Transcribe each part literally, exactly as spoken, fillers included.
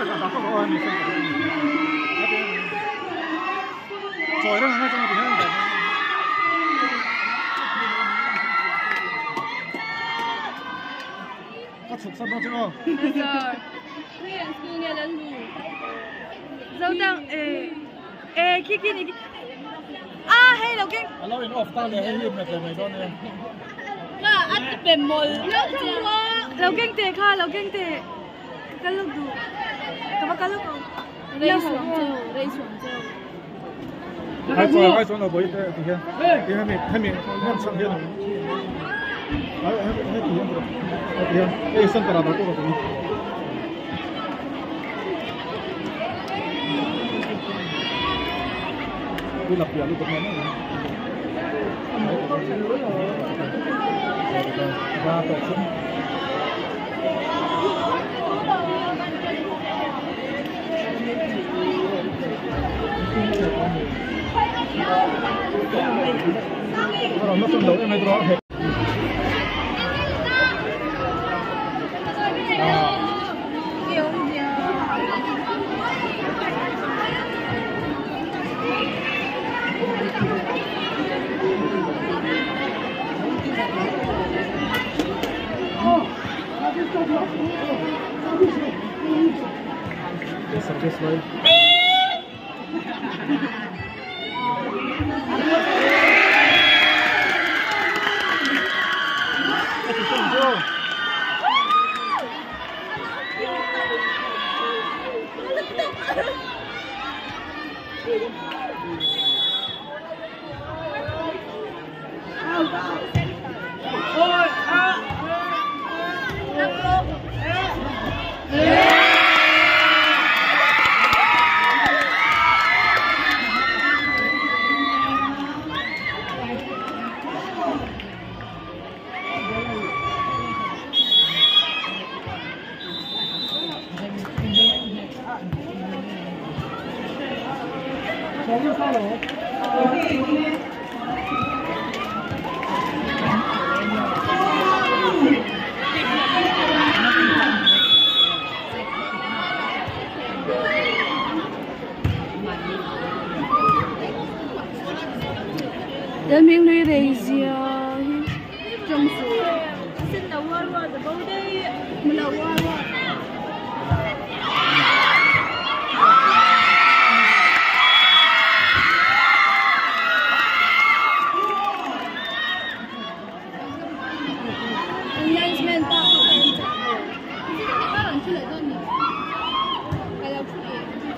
rồi đó ngay trong cái này có chụp sẵn đó chưa? Bây giờ Huyền school nghe lên lù dâu đang ê ê kia kia này à hay là cái lâu in off taเลยให้ยืมแบบไหนก็เนี่ย là ăn bền mồi lâu quá lâu kinh tế kha lâu kinh tế cái lúc đủ cái bao cái lúc đây xuống châu đây xuống châu hai chỗ hai chỗ nào bồi thế thì hiện thì hai miền hai miền năm trăm hiện rồi hai hai hai thì hiện rồi thì hiện cái sân tara đó cũng rồi đi lập nhà đi tập này ra tổ chức rồi nó phân đấu em này đó hết service boy. Đến miếng lưới đây gì trong số xin đầu qua qua từ bao đây mình đầu qua qua announcement pa parang sila doon eh kaya po eh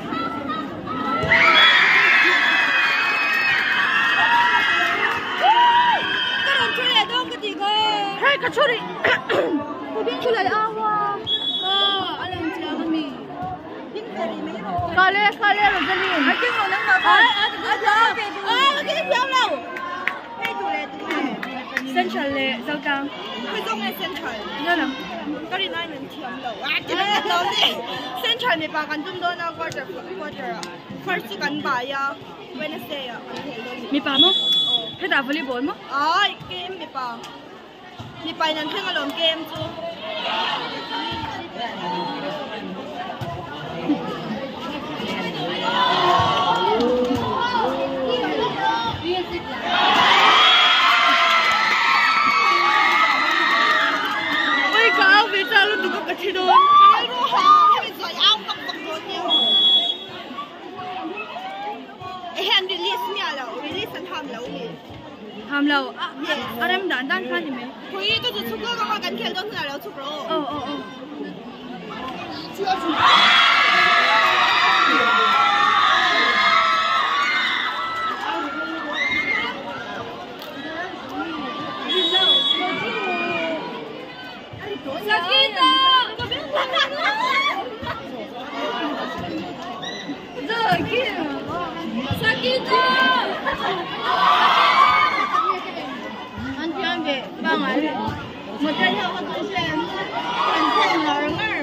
Hey, kachori! Pwedeng ko lang awa. Ah, alam siya kami. Kale, kale, Rosaline. Akin mo nang nata. Ay, ato, ato. Ah, magiging siya lang. Hey, tule, tule. Central le, sao cang? Huy dong le Central. Ano lang? Kari na yung tiyam daw. Ah, tiyam daw di. Central ni pa kan dun doon na quarter, quarter. First kan baya. Wednesday ah. Mi pa mo? Oh. Hey, da volleyball mo? Ay, game mi pa. 你拜人聽個兩 game 啫。喂，搞咩啫？你讀個幾多？係咯嚇，係咪在拗咁咁多嘢？誒，hand release 咩啊？ release 係喊流嘅。 ham lâu à anh em đàn đàn khăn gì mấy? Thôi tôi chỉ chụp cái con cần kêu tôi là lâu chụp rồi. Ờ ờ ờ. Chưa chụp. Sakita. Rồi kia. Sakita. Về vâng ạ, một chân theo con tôi xem còn xem là đứng ở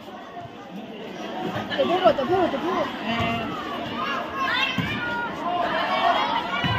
tập phô rồi tập phô tập phô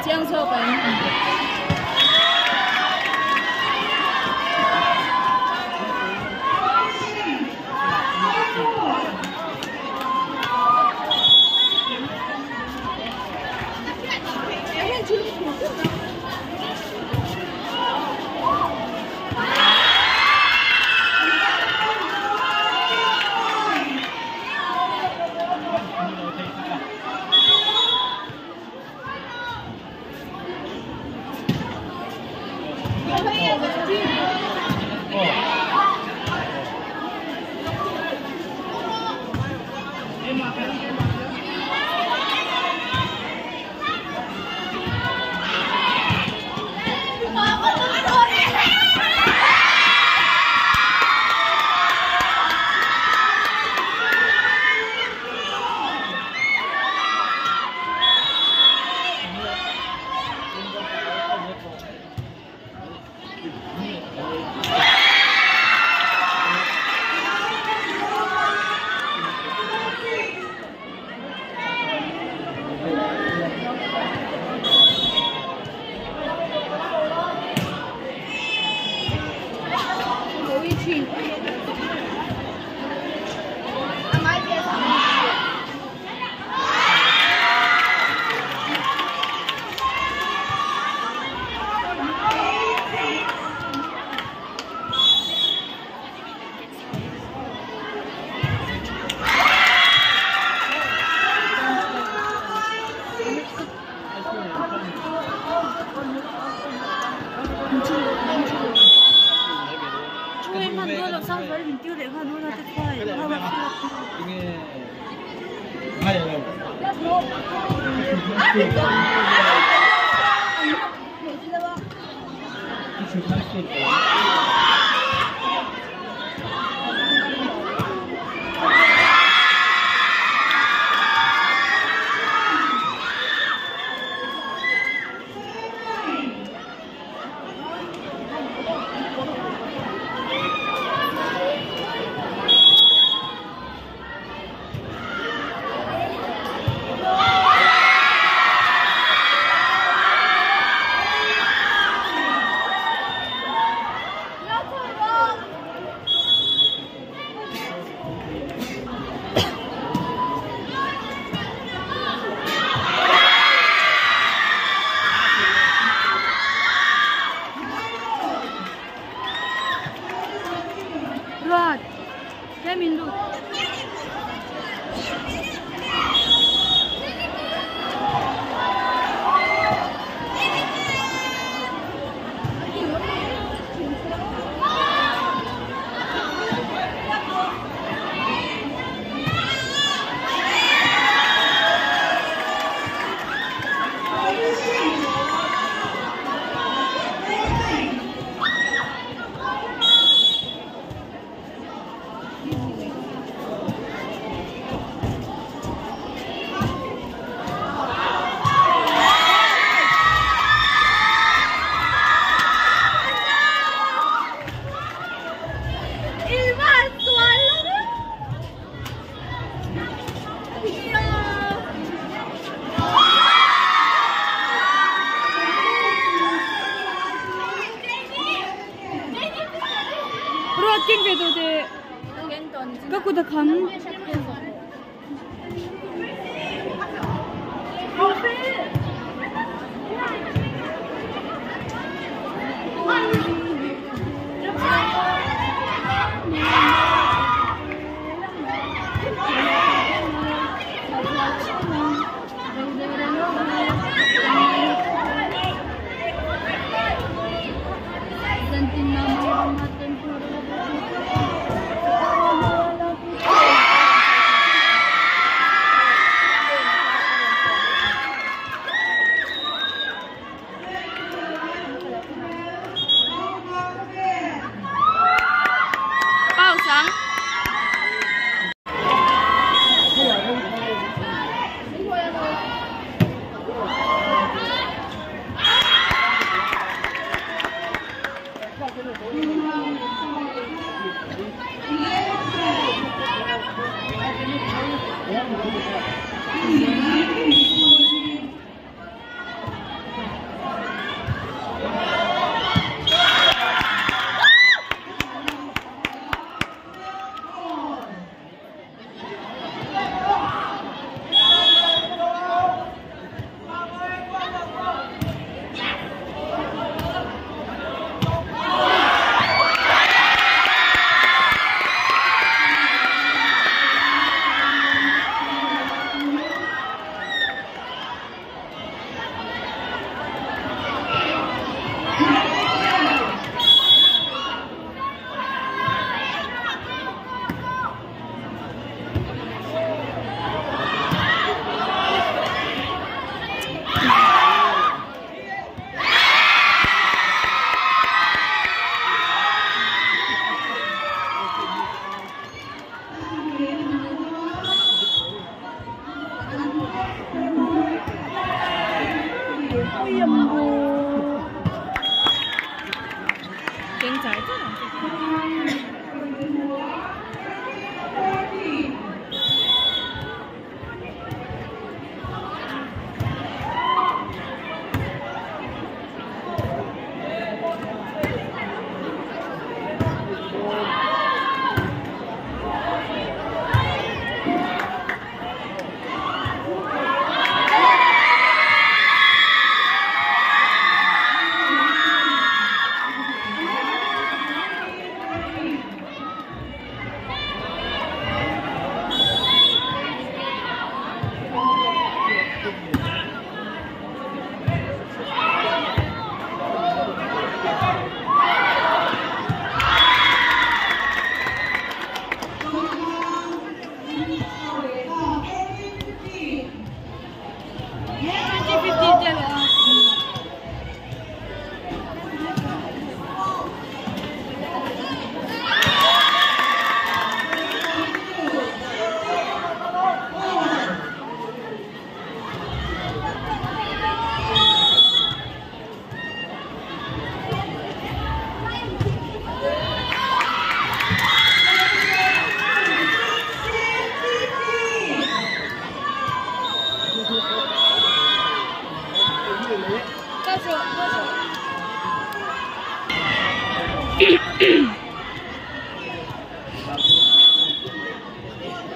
江车本。Kako da kam?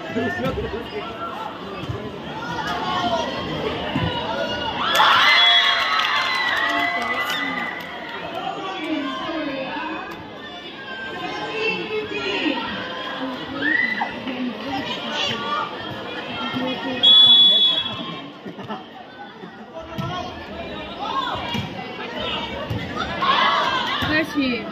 开始。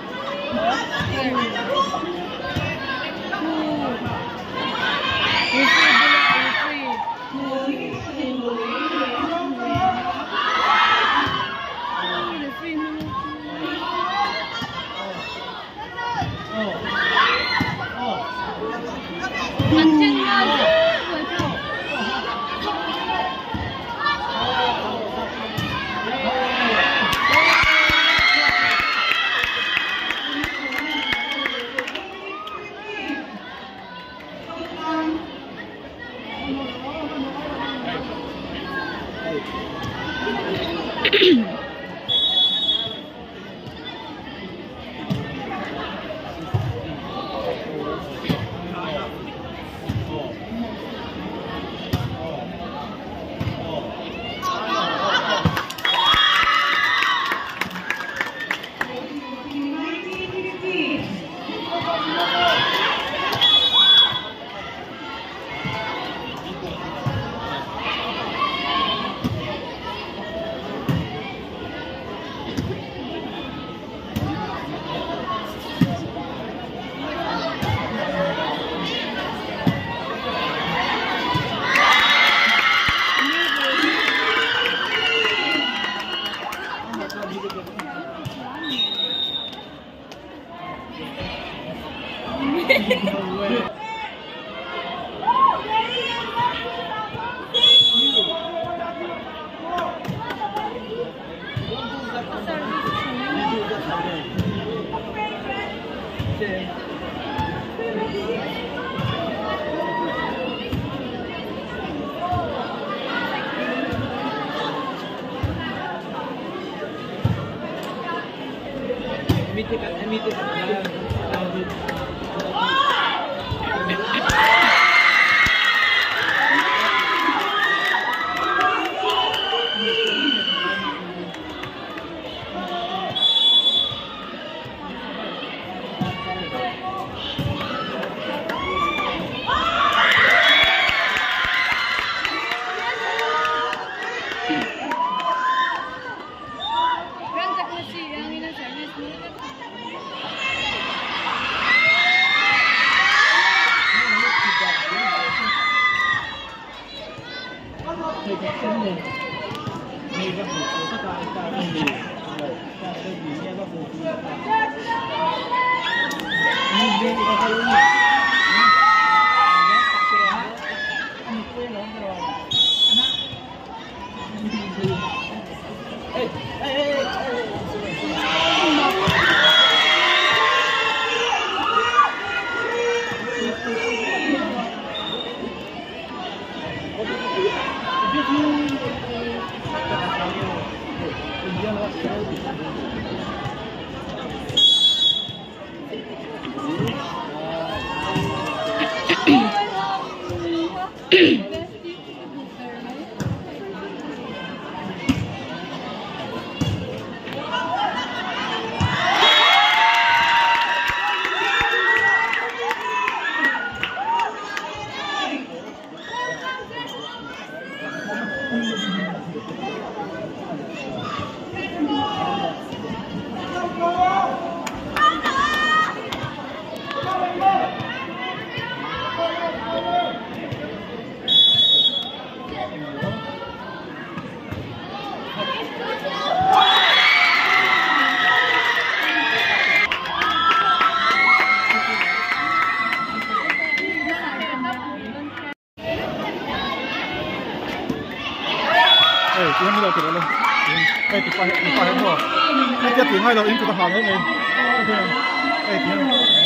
點呢度條路咧？誒跌快跌快喺度，一一點喺度，已經覺得行起你。OK，誒點？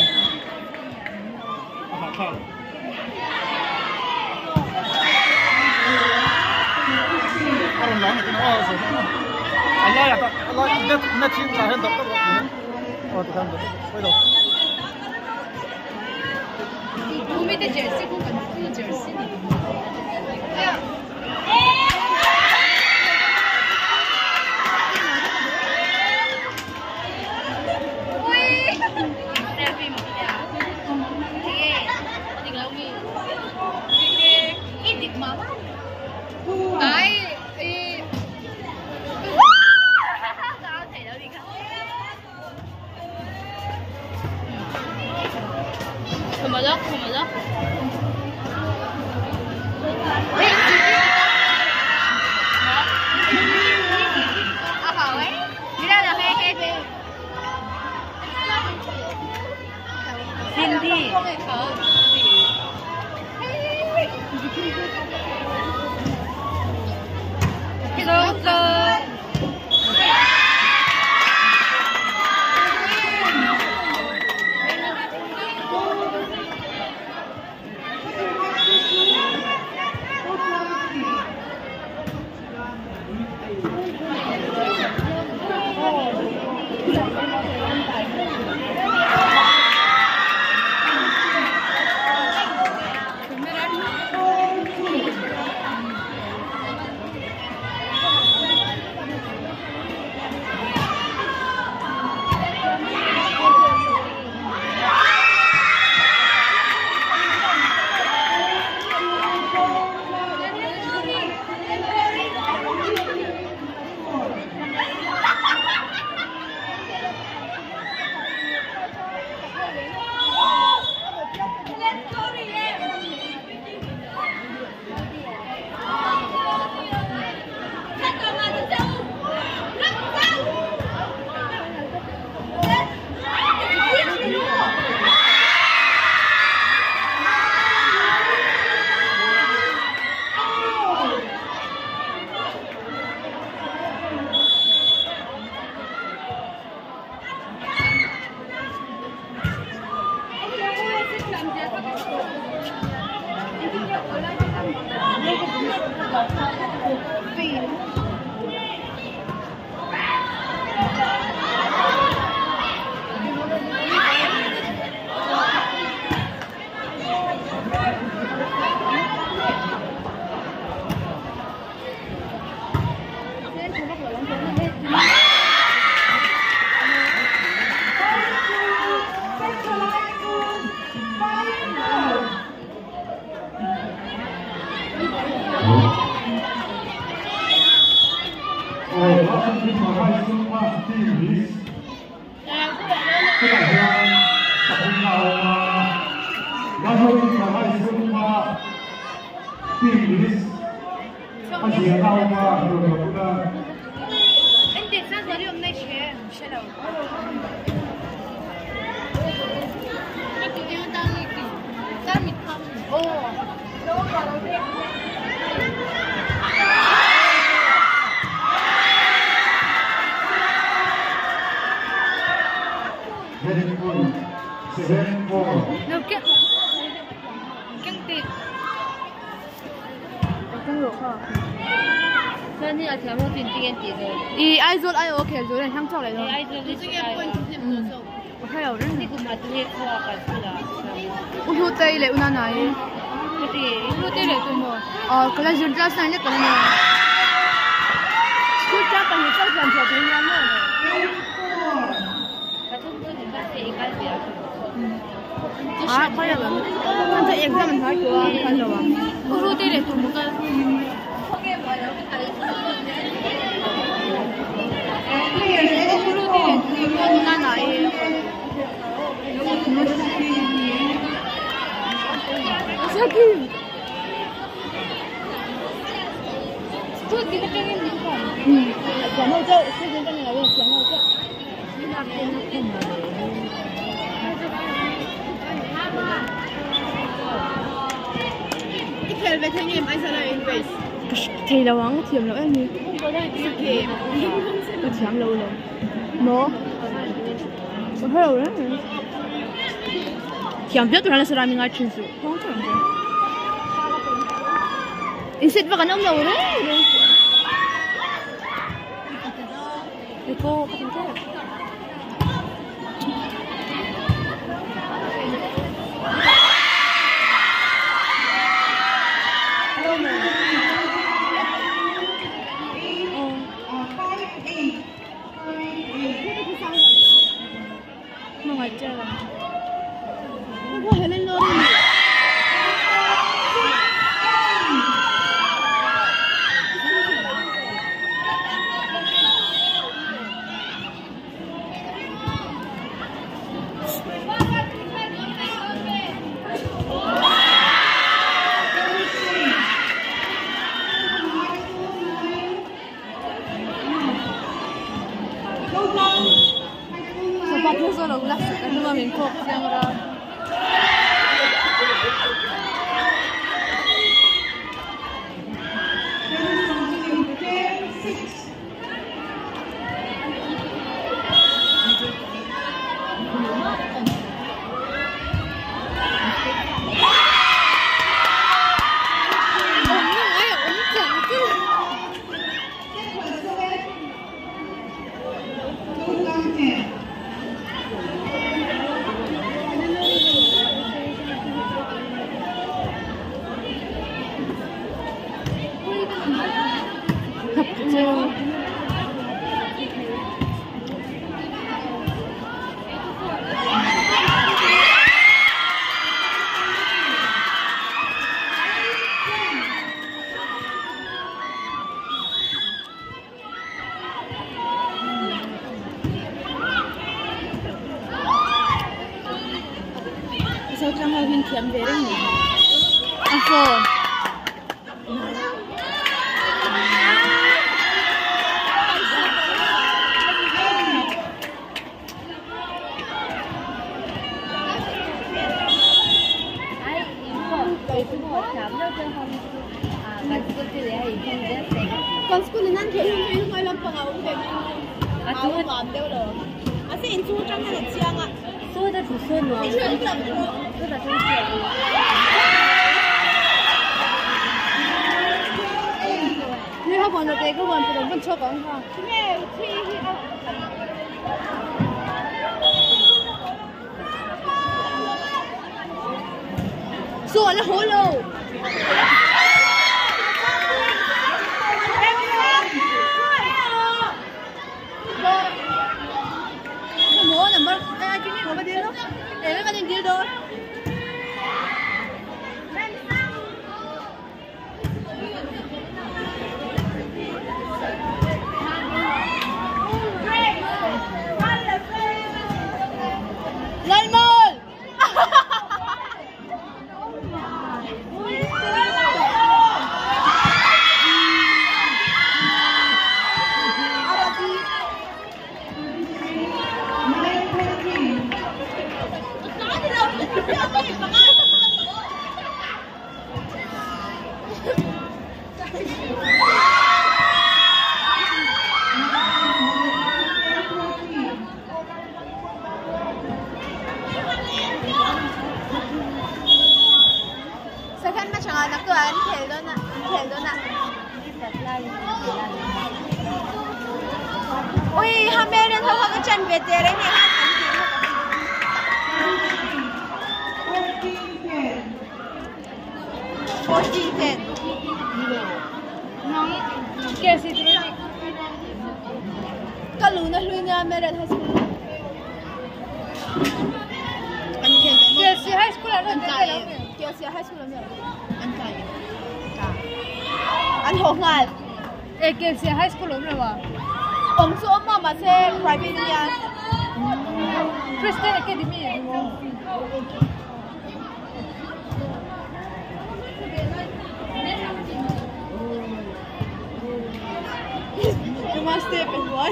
行行。我哋兩日見到我手機，阿拉呀，阿拉一一天就喺度得啦。我睇唔到，喺度。 後面的解釋不本質。 이 아이돌 아이 오케이 rồi 향 cho lại rồi. hay ở đấy. Ủa hút tây lại unan này. Hút tây lại tụi mò. Ờ cái là chúng ta sang nhất cái này. Hút chắc cái này chắc chắn sẽ thành nhau nữa. À, phải rồi. Anh sẽ em mình thấy của anh rồi. Hút tây lại tụi mò cái. Sakit. Tuh kita pengen makan. Hmm. Jangan jauh, saya jangan lagi jangan jauh. Ikut betul ni mai sana invest. Thì là quán thiềm lắm em đi. Thiềm. Có thiềm lâu rồi. Nó. Có hơi lâu đấy. Thiềm biết tụi nó sẽ làm những cái chuyện gì. Không thiềm gì. Instead baka nang lâu đấy. Để cô có thể hình thiếm về đấy nhỉ? À phô. Con school nan thiếm hình hơi lắm bằng áo về. À chú làm đâu rồi? À sẽ in chú trong này chiang à? Chú đã chú xuân rồi. Chú đã chú đã chú xuân.你好，看到这个问题，我们错讲哈。咩？说了好喽。我能不能？哎，今天我们点了，哎，我们点点多。Ui, ham mê nên thôi cái chân Việt về đấy này fourteen ten. कैसी थी? कल लूना लूना मेरा high school. कैसी high school है? अंताई. कैसी हाई स्कूल है? अंताई. Anh Hồng Ngài. Ê, कैसी हाई स्कूल है वो? Ông số mà mà sẽ private nha. Christian Academy. You must stay in boy.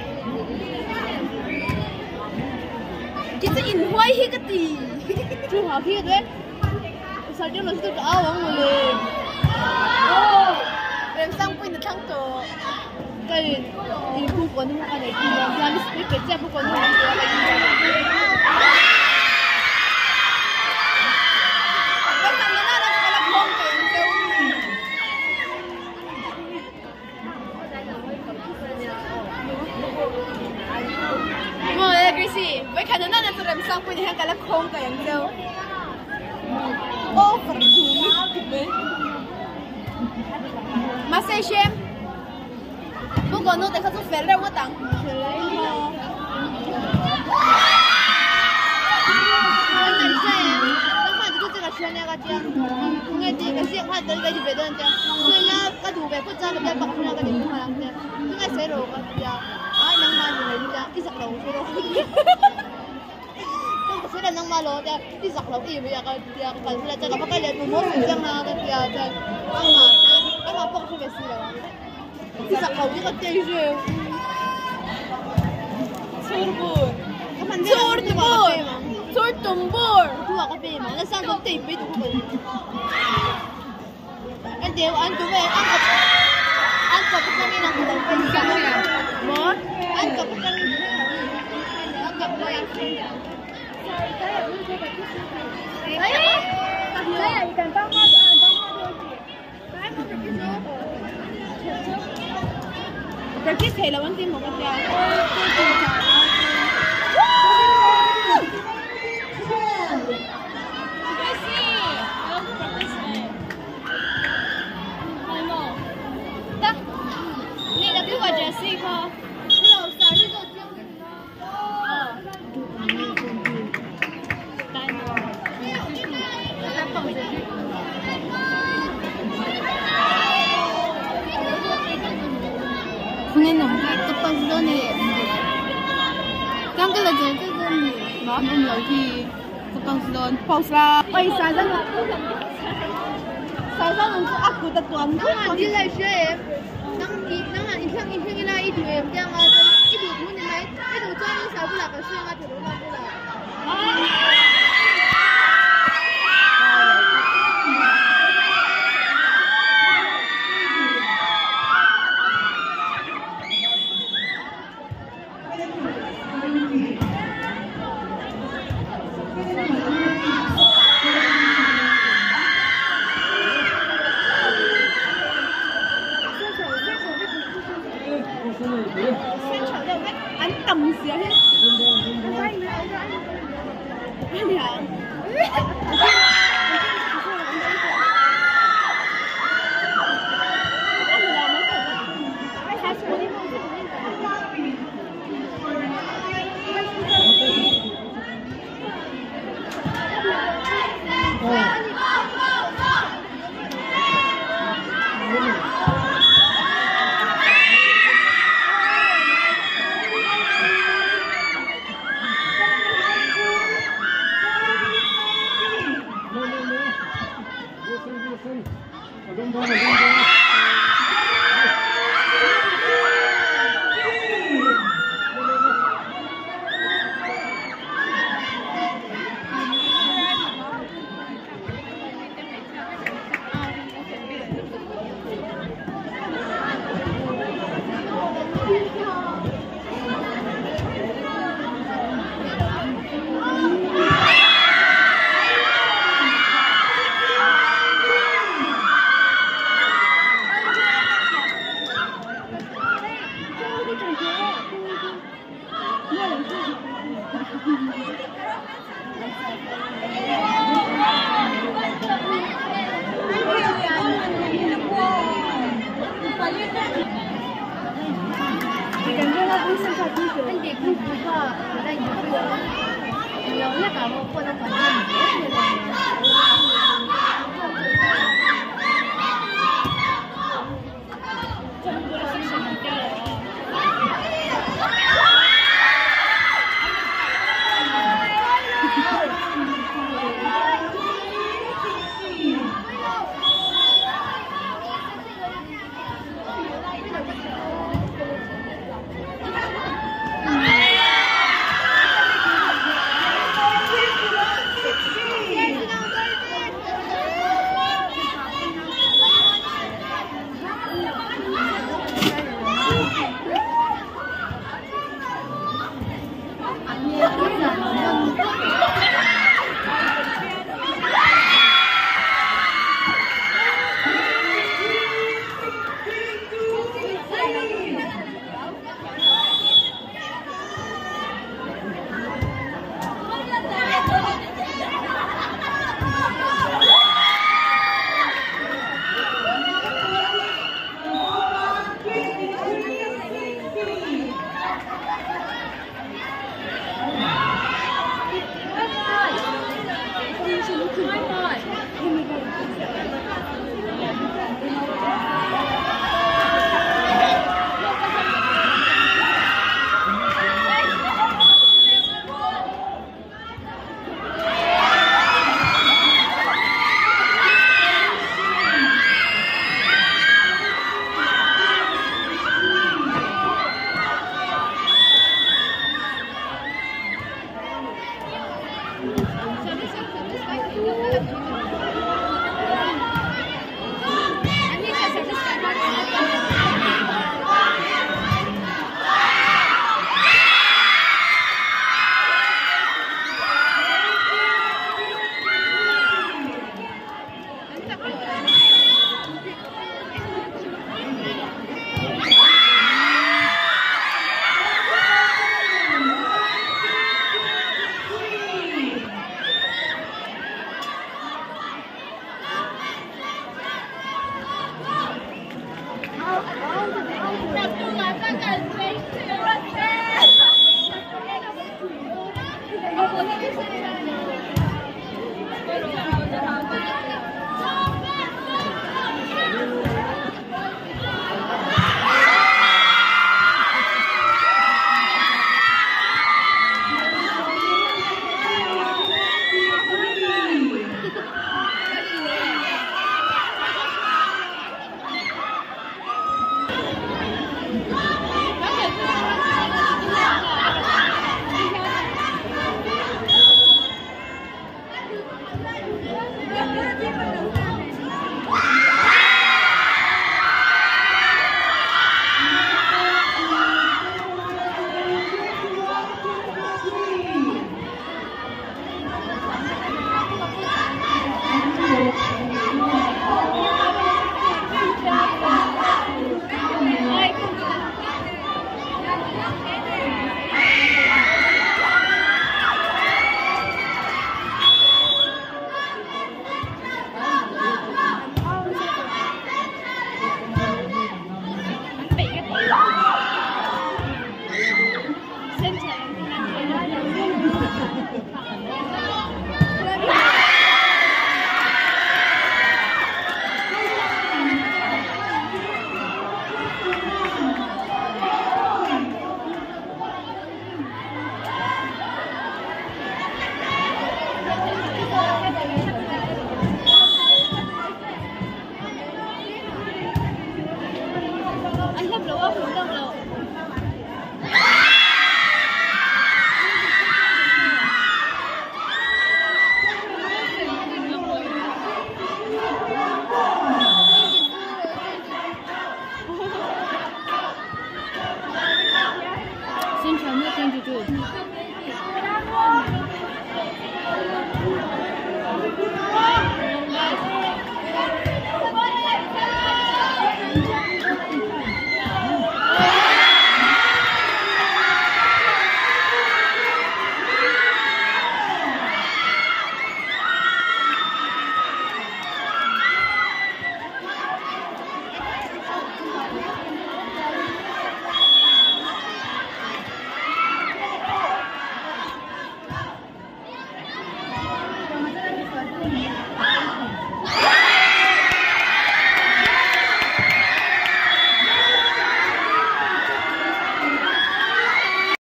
Kita in boy hi cái gì? Chú học hi đấy. Sao chứ nó sẽ có áo ông rồi. Oh, em sang quên được thằng tổ. Cái đi khu quần không ăn được gì mà ra đi speak cái chép quần không ăn được cái gì. Cái thằng nó nó cái là không tiền đâu. Ngồi đây cái gì? Cái thằng nó nó tụi em sang quên hàng cái là không cái gì đâu. Ô, phải chú mấy. Mà say xem. Bố con nó tại sao phải ra quá tặng? Anh này say, nó mà chỉ có chuyện này cái gì? Nghe thì cái gì phải tới cái gì về đó chứ? Nên là cái đồ về quốc gia cái bạc nó cái gì mà làm chứ? Cái xe rồi cái gì? Ai năng mà gì chứ? Cái giặc đầu xe đâu? Cái xe năng mà lo chứ? Cái giặc đầu gì bây giờ cái cái cái xe chứ? Cái cái liền mua mua chẳng nào cái gì chứ? Anh mà anh mà bóc cái gì rồi? Cái giặc đầu cái cái gì? Turbur. Turbur. Turbur. Tôi bảo cái gì mà nó sang công ty biết được không? Anh điều anh tụi về anh cặp anh cặp cái này là cái đầu tiên sao vậy? Một anh cặp cái này anh cặp cái này. Đấy. Đấy là cần bao nhiêu à bao nhiêu thôi chị. Cái không được cái số. Cái cái thầy là vấn đề một cái gì? Jessica, hello, sorry, go to oh. Nghe nói cái tập đó này, trong cái là gì cái gì, nó không nói thì Tukang doon. Pause lang. Ay, sana na. Sana nung ako tatuan ko. Nang di lai xue eh. Nang di nang an 一天一天一来一堆这样啊，一堵土你来，一堵砖你扫不了个水啊，就弄不了。 anh cầm xíu hết. Anh hả? Don't bother, don't bother.